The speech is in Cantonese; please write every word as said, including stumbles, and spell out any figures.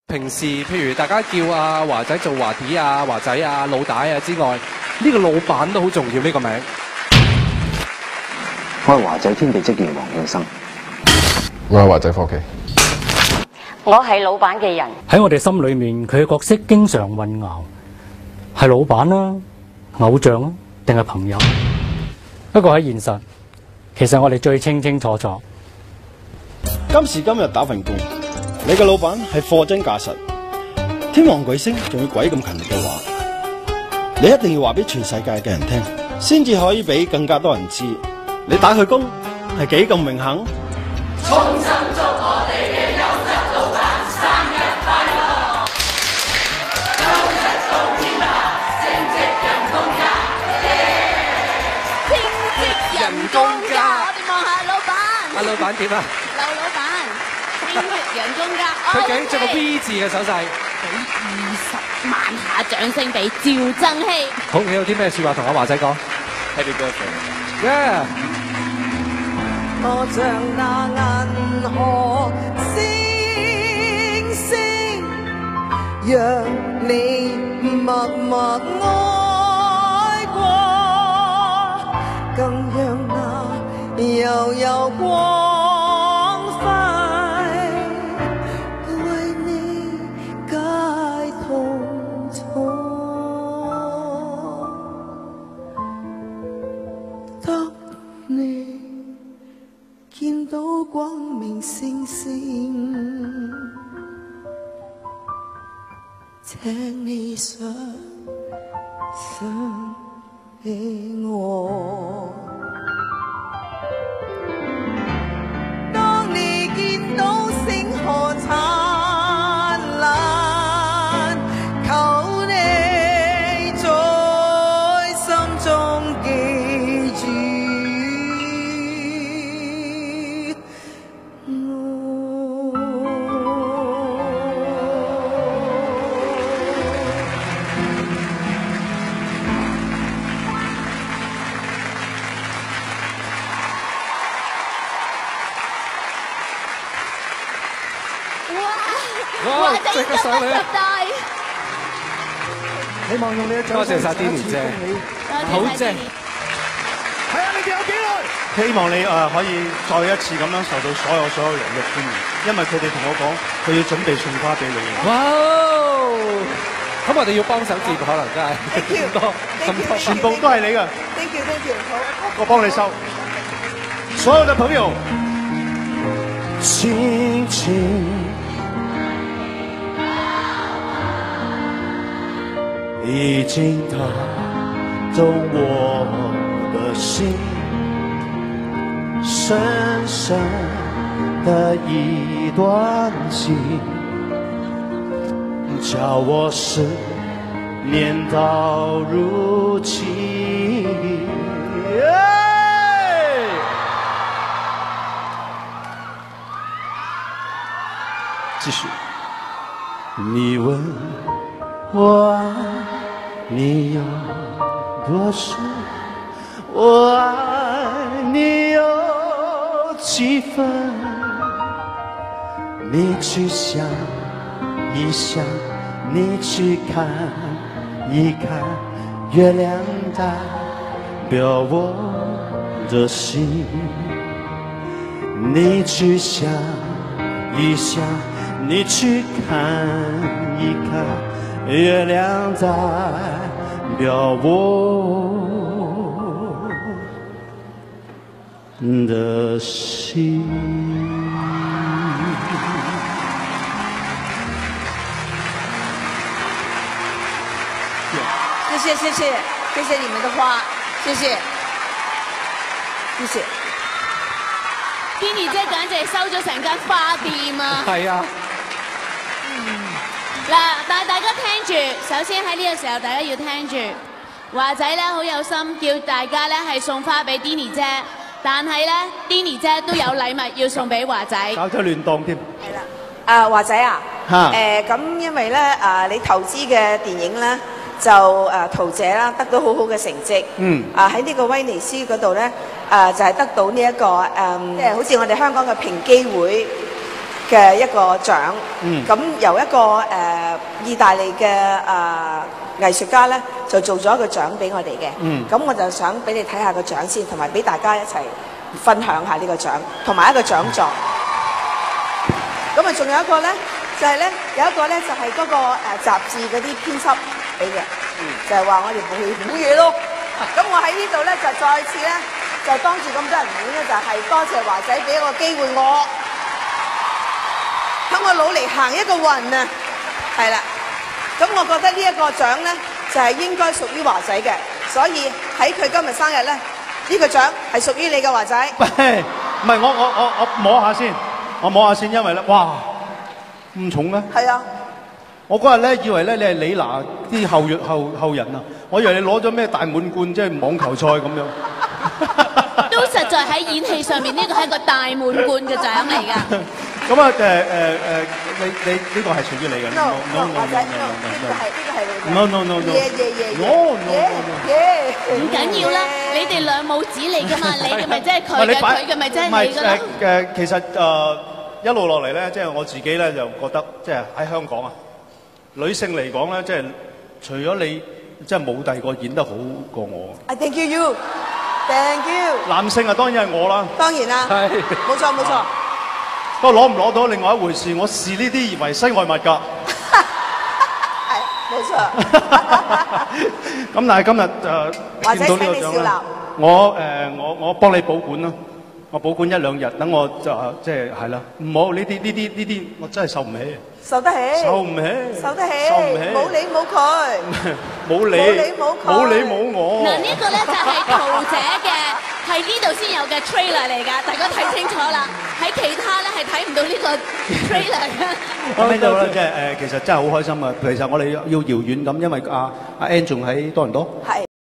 平時譬如大家叫阿華仔做華啲啊、華仔啊、老大啊之外，呢、這個老闆都好重要呢、這個名。 我係華仔天地職員黃慶生， 我係華仔科技。 我係老闆嘅人。 喺我哋心裏面，佢嘅角色經常混淆，係老闆啦、偶像啦，定係朋友？不過喺現實，其實我哋最清清楚楚。 今時今日打份工，你嘅老闆係貨真價實，天王巨星仲要鬼咁勤力嘅話，你一定要話俾全世界嘅人聽，先至可以俾更加多人知，你打佢工係幾咁榮幸。 衷心祝我哋嘅優質老闆生日快樂，優質到天涯，升職人工加，升職人工加。我哋望下老闆。 阿老闆點啊？ 劉老闆，升職人工加。 佢竟然做個 V 字嘅手勢。 俾二十萬下掌聲俾趙增熹。 好，你有啲咩説話同阿華仔講 ？Happy birthday！Yeah！ 我像那銀河星星，讓你默默愛過，更讓那悠悠光輝為你解痛楚。當你見到光明星星，請你想想起我。當你見到星河燦爛，求你在心中記住。 哇！即刻上嚟！ 希望用你嘅掌聲。 多謝晒 Denny 姐，好正。 係啊，你哋有幾耐？希望你誒、呃、可以再一次咁樣受到所有所有人嘅歡迎，因為佢哋同我講，佢要準備送花俾你。 哇！咁我哋要幫手接，可能真係咁多咁多， 全部都係你嘅。 Thank you, thank you。好， 我幫你收。所有嘅朋友，輕輕已經打動我的心，深深的一段情，叫我思念到如今。繼續，你問我愛你有多深，我愛你有幾分，你去想一想，你去看一看，月亮代表我的心，你去想一想，你去看一看，月亮代表我的心。 謝謝謝謝謝謝你們的花，謝謝謝謝。 Denny 姐簡直係收咗成間花店啊！ 係啊。 嗱，但係大家聽住，首先喺呢個時候，大家要聽住，華仔咧好有心，叫大家咧係送花俾 Denny 姐，但係咧 Denny 姐都有禮物要送俾華仔。 搞咗亂檔添。 係啦，啊華仔啊，誒咁、呃、因為咧啊你投資嘅電影咧就誒桃姐啦，得到好好嘅成績。嗯。啊喺呢個威尼斯嗰度咧，誒就係、是、得到呢、這、一個誒，即、嗯、係好似我哋香港嘅平機會。 嘅一個獎。 嗯。 咁由一個誒、呃、意大利嘅誒、呃、藝術家咧，就做咗一個獎俾我哋嘅。 嗯。 咁我就想俾你睇下個獎先，同埋俾大家一齊分享下呢個獎，同埋一個獎狀。咁啊，仲有一個咧，就係、是、咧有一個咧就係、是、嗰、那個誒、呃、雜誌嗰啲編輯俾嘅，嗯、就係話我哋冇去估嘢咯。咁我喺呢度咧就再次咧就當住咁多人面咧，就係、是、多謝華仔俾一個機會我，等我努力行一個運啊，係啦。咁我覺得呢一個獎咧就係、是、應該屬於華仔嘅，所以喺佢今日生日咧，呢、這個獎係屬於你嘅華仔。 唔係我我我我摸下先。我摸下先，因為咧，哇，咁重咩？ 係啊！ 我嗰日咧以為咧你係李娜啲後裔後後人啊，我以為你攞咗咩大滿貫，即係網球賽咁樣。 都實在喺演戲上面呢個係一個大滿貫嘅獎嚟㗎。 咁啊誒誒誒，你你呢個係屬於你嘅。 No no no no no no，呢個係呢個係你嘅。 no no no no yeah yeah yeah no no no 唔緊要啦，你哋兩母子嚟㗎嘛，你嘅咪即係佢嘅，佢嘅咪即係你㗎咯。 誒誒，其實誒一路落嚟咧，即係我自己咧就覺得，即係喺香港啊，女性嚟講咧，即係除咗你，即係冇第二個演得好過我。 I thank you you，thank you。 男性啊，當然係我啦。 當然啦，冇錯冇錯。 不過攞唔攞到另外一回事，我視呢啲為西外物㗎。 係冇錯。 咁但係今日誒見到呢個獎咧，我誒我我幫你保管啦，我保管一兩日，等我就即係係啦，唔好呢啲呢啲呢啲，我真係受唔起。受得起。受唔起。 受得起。 受唔起。 冇你冇佢。 冇你。冇你冇佢。冇你冇我。 嗱呢個咧就係桃姐嘅，係呢度先有嘅 trailer 嚟㗎，大家睇清楚啦。喺其他咧係睇唔到呢個 trailer 嘅。 咁呢度咧即係誒，其實真係好開心啊！其實我哋要遙遠咁，因為阿阿 Ann 仲喺多倫多。係。